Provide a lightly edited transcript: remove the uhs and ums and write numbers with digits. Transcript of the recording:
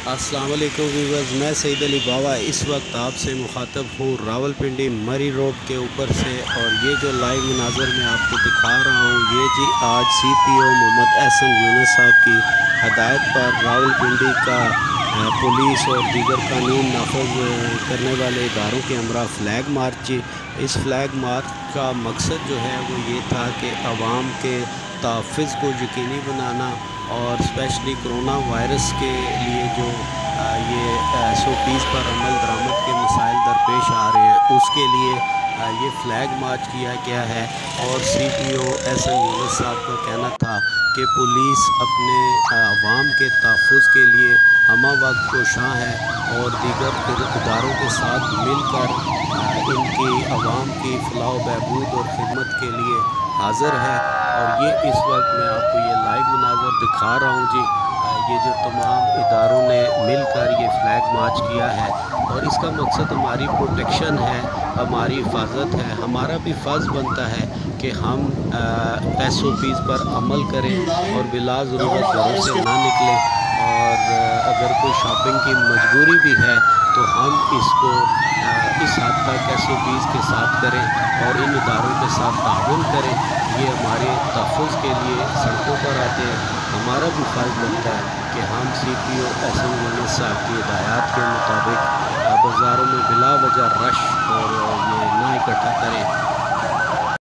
अस्सलाम वालेकुम व्यूअर्स, मैं सईद अली बावा इस वक्त आपसे मुखातब हूँ रावलपिंडी मरी रोड के ऊपर से। और ये जो लाइव मनाज़र मैं आपको दिखा रहा हूँ, ये जी आज CPO मोहम्मद एहसन यूनुस साहब की हदायत पर रावलपिंडी का पुलिस और दीगर कानून नाफज करने वाले इदारों के हमरा फ़्लैग मार्च। इस फ़्लैग मार्च का मकसद जो है वो ये था कि आवाम के तहफ़्फ़ुज़ को यकीनी बनाना और स्पेशली कोरोना वायरस के लिए जो ये SOPs पर अमल दरामद के मसाइल दरपेश आ रहे हैं, उसके लिए ये फ़्लैग मार्च किया गया है। और CPO एहसन यूनुस साहब का कहना था कि पुलिस अपने अवाम के तहफ़्फ़ुज़ के लिए हमा वक्त कोशां है और दीगर इदारों के साथ मिलकर इनकी आवाम की फ़लाह व बहबूद और ख़िदमत के लिए हाज़िर है। और ये इस वक्त मैं आपको ये लाइव मनाज़र दिखा रहा हूँ जी। ये जो तमाम इदारों ने मिलकर ये फ़्लैग मार्च किया है और इसका मकसद हमारी प्रोटेक्शन है, हमारी हिफाजत है। हमारा भी फ़र्ज़ बनता है कि हम SOPs पर अमल करें और बिला ज़रूरत घरों से ना निकलें। और अगर कोई शॉपिंग की मजबूरी भी है तो हम इसको इस हद तक SOPs के साथ करें और इन इदारों के साथ ताउन करें। ये हमारे तहफ़्फ़ुज़ के लिए सड़कों पर आते हैं। हमारा भी फ़र्ज़ बनता है कि हम CPO एहसन यूनुस साहब की हिदायत के मुताबिक बाज़ारों में बिला वजह रश और ये ना इकट्ठा करें